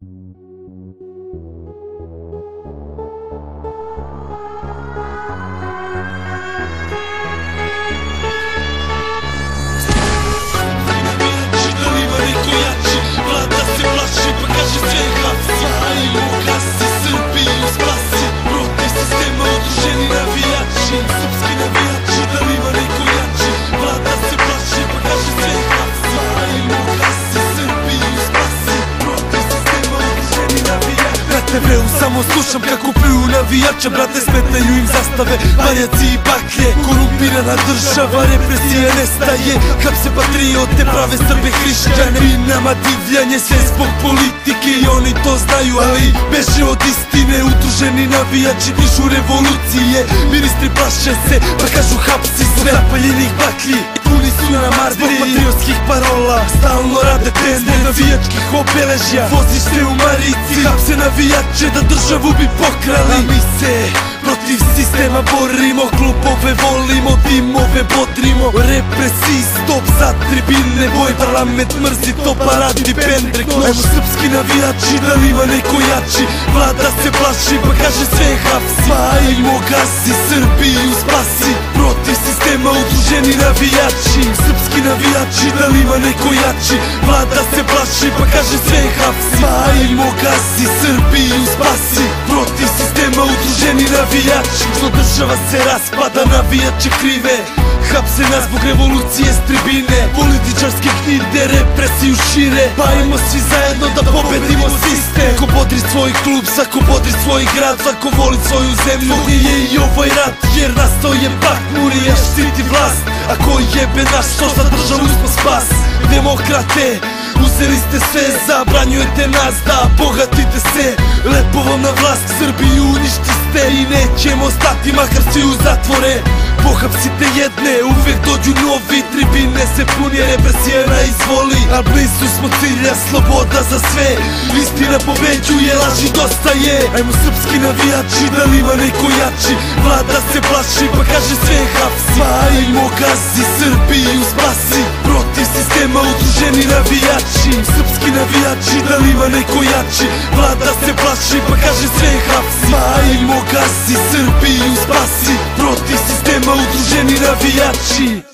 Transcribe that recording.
TV-u samo slušam kako pljuju navijača, brate, smetaju im zastave, valjaci i baklje. Korumpirana država, represija nestaje, hapse patriote, prave Srbe, hrišćane. I nama divljanje, sve zbog politike i oni to znaju, ali beže od istine. Udruženi navijači dižu revolucije, ministri plaše se, pa kažu hapsi sve. Zapaljenih baklji, puni su na mardi, zbog patriotskih parola, stalno rade tende. Zbog navijačkih obeležja, voziš se u marici, hapse navijače da državu bi pokrali. A mi se protiv sistema borimo, klubove volimo, timove bodrimo. Represiji stop za tribine, boj parlament mrzi to, pa radi pendre kloš. Evo srpski navijači, da li ima neko jači, vlada se plaši pa kaže sve hapsi. Pa ajmo gasi, Srbiju spasi, protiv sistema udruženi navijači. Srpski navijači, da li ima neko jači, vlada se plaši pa kaže sve hapsi. Pa ajmo gasi, Srbiju spasi, protiv sistema udruženi navijači. Što država se raspada, navijače krive, hapse nas zbog revolucije s tribine. Političarske knjide represiju šire, pa ajmo svi zajedno da pobedimo sistem. Ko bodri svoj klub, svako bodri svoj grad, svako voli svoju zemlju. Nije i ovaj rat, jer nastao je Bakmurija, štiti vlast, a ko jebe naš što za državu smo spas. Demokrate, uzeli ste sve, zabranjujete nas da bogatite se. Lepo vam na vlast, Srbiju uništi ste i nećemo stati makar svi u zatvore. Pohapsite jedne, uvek dođu novi, tribine se puni, represija na izvoli. A blizu smo cilja, sloboda za sve, istina pobeđuje, laži dosta je. Ajmo srpski navijači, da li ima neko jači, vlada se plaši pa kaže sve hapsi. Pa ajmo gazi, Srbiju spasi, protiv sistema udruženi navijači. Srpski navijači, da li ima neko jači, vlada se plaši pa kaže sve hapsi. Pa ajmo gazi, Srbiju spasi, protiv sistema udruženi navijači.